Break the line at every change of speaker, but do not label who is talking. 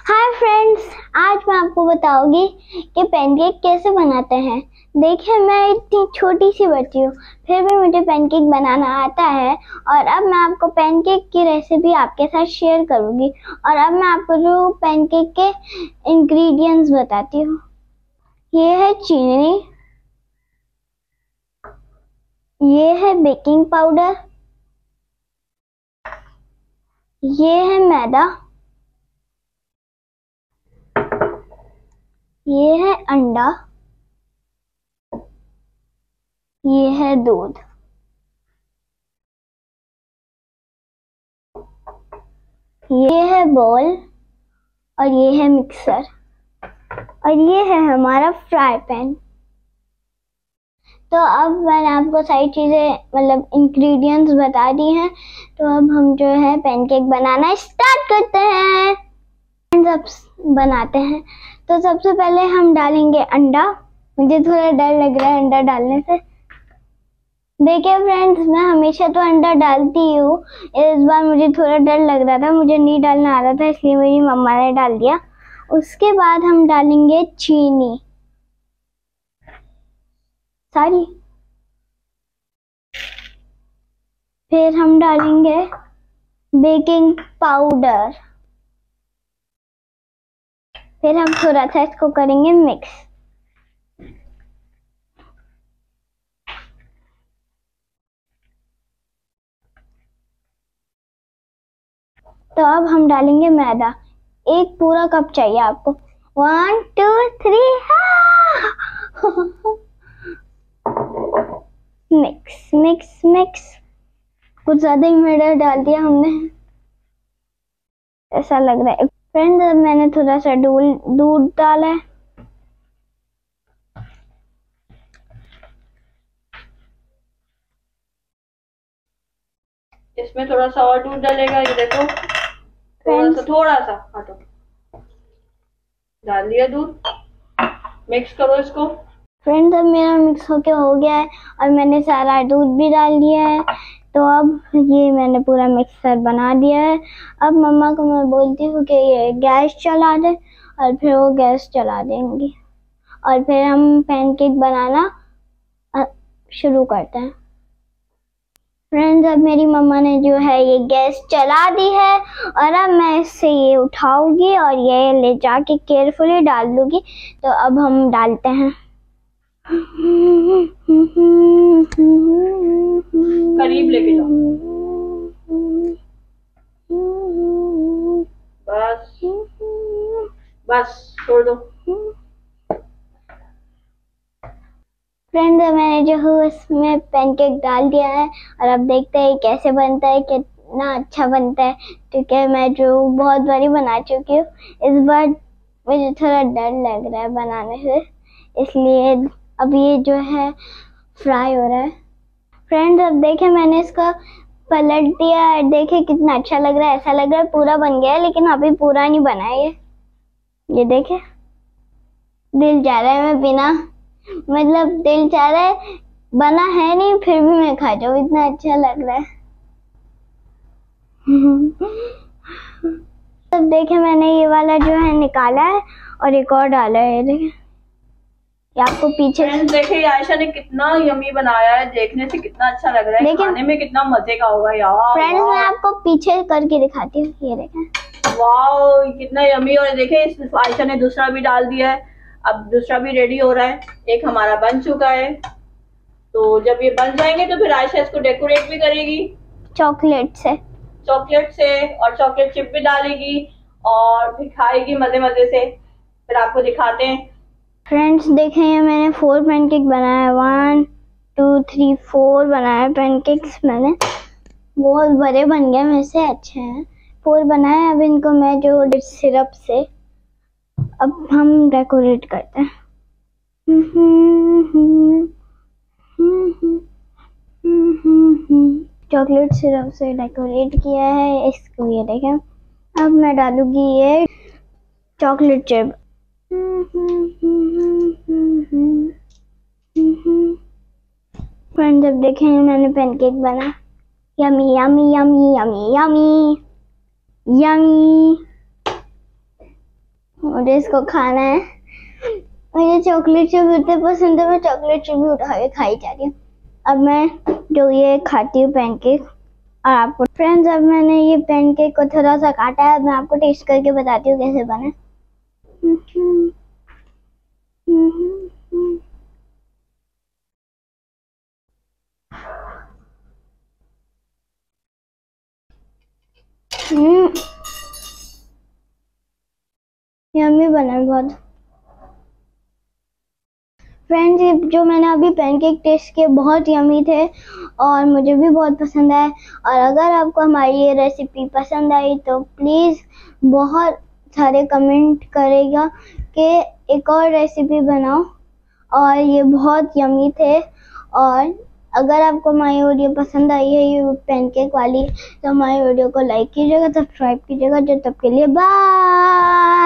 Hi friends, आज मैं आपको बताऊंगी कि पैनकेक कैसे बनाते हैं। देखिए, मैं इतनी छोटी सी बच्ची हूँ, फिर भी मुझे पैनकेक बनाना आता है। और अब मैं आपको पैनकेक की रेसिपी आपके साथ शेयर करूंगी। और अब मैं आपको जो पैनकेक के इंग्रेडिएंट्स बताती हूँ। ये है चीनी, ये है बेकिंग पाउडर, ये है मैदा, ये है अंडा, ये है दूध, ये है बॉल, और ये है मिक्सर, और ये है हमारा फ्राई पैन। तो अब मैंने आपको सारी चीज़ें मतलब इंग्रेडिएंट्स बता दी हैं। तो अब हम जो है पैनकेक बनाना स्टार्ट करते हैं। सब बनाते हैं। तो सबसे पहले हम डालेंगे अंडा। मुझे थोड़ा डर लग रहा है अंडा डालने से। देखिए फ्रेंड्स, मैं हमेशा तो अंडा डालती हूँ, इस बार मुझे थोड़ा डर लग रहा था, मुझे नहीं डालना आ रहा था, इसलिए मेरी मम्मा ने डाल दिया। उसके बाद हम डालेंगे चीनी सारी, फिर हम डालेंगे बेकिंग पाउडर, फिर हम थोड़ा सा इसको करेंगे मिक्स। तो अब हम डालेंगे मैदा। एक पूरा कप चाहिए आपको। 1 2 3 मिक्स मिक्स मिक्स। कुछ ज्यादा ही मैदा डाल दिया हमने, ऐसा लग रहा है। फ्रेंड्स, अब मैंने थोड़ा सा दूध डाला है।
इसमें थोड़ा सा और दूध डालेगा। ये देखो, थोड़ा सा हटो, डाल दिया दूध। मिक्स करो इसको।
फ्रेंड्स, अब मेरा मिक्स होके हो गया है और मैंने सारा दूध भी डाल दिया है। तो अब ये मैंने पूरा मिक्सर बना दिया है। अब मम्मा को मैं बोलती हूँ कि ये गैस चला दे, और फिर वो गैस चला देंगी और फिर हम पैनकेक बनाना शुरू करते हैं। फ्रेंड्स, अब मेरी मम्मा ने जो है ये गैस चला दी है, और अब मैं इससे ये उठाऊंगी और ये ले जाके केयरफुली डाल दूंगी। तो अब हम डालते हैं।
करीब लेके जाओ। बस बस छोड़ दो।
फ्रेंड्स, मैंने जो है इसमें पैनकेक डाल दिया है, और अब देखते हैं कैसे बनता है, कितना अच्छा बनता है। क्योंकि मैं जो बहुत बारी बना चुकी हूँ, इस बार मुझे थोड़ा डर लग रहा है बनाने से, इसलिए अब ये जो है फ्राई हो रहा है। फ्रेंड्स, अब देखे मैंने इसका पलट दिया है, देखे कितना अच्छा लग रहा है। ऐसा लग रहा है पूरा बन गया है, लेकिन अभी पूरा नहीं बना है। ये देखे, दिल जा रहा है मैं बिना मतलब दिल चाह रहा है, बना है नहीं फिर भी मैं खा जाऊँ, इतना अच्छा लग रहा है। तब देखे मैंने ये वाला जो है निकाला है और एक और डाला है। देखे, ये आपको पीछे
देखिए आयशा ने कितना यमी बनाया है, देखने से कितना अच्छा लग रहा है, खाने में कितना मजे का होगा यार।
फ्रेंड्स, मैं आपको पीछे करके दिखाती हूँ। ये देखें,
वाओ कितना यमी। और देखे आयशा ने दूसरा भी डाल दिया है, अब दूसरा भी रेडी हो रहा है। एक हमारा बन चुका है। तो जब ये बन जाएंगे तो फिर आयशा इसको डेकोरेट भी करेगी
चॉकलेट से,
और चॉकलेट चिप भी डालेगी और फिर खाएगी मजे मजे से। फिर आपको दिखाते हैं।
फ्रेंड्स, देखें ये मैंने 4 पैनकेक बनाया। 1 2 3 4 बनाया पैनकेक्स मैंने। बहुत बड़े बन गए, मेरे से अच्छे हैं। 4 बनाए। अब इनको मैं जो सिरप से अब हम डेकोरेट करते हैं। चॉकलेट सिरप से डेकोरेट किया है इसको। ये देखें, अब मैं डालूंगी ये चॉकलेट चिप। फ्रेंड्स, अब देखें मैंने पैनकेक बना। Yummy yummy yummy yummy yummy yummy. मुझे इसको खाना है। मुझे चॉकलेट चिप इतने पसंद है, मैं चॉकलेट चिप भी उठा के खाई जा रही हूँ। अब मैं जो ये खाती हूँ पैनकेक, और आपको फ्रेंड्स अब मैंने ये पैनकेक को थोड़ा सा काटा है, मैं आपको टेस्ट करके बताती हूँ कैसे बने। यम्मी बना है बहुत। फ्रेंड्स ये जो मैंने अभी पैनकेक टेस्ट किए बहुत यम्मी थे और मुझे भी बहुत पसंद आए। और अगर आपको हमारी ये रेसिपी पसंद आई तो प्लीज़ बहुत सारे कमेंट करेगा कि एक और रेसिपी बनाओ, और ये बहुत यम्मी थे। और अगर आपको हमारी वीडियो पसंद आई है ये पैनकेक वाली, तो हमारी वीडियो को लाइक कीजिएगा, सब्सक्राइब कीजिएगा। जब तक के लिए बाय।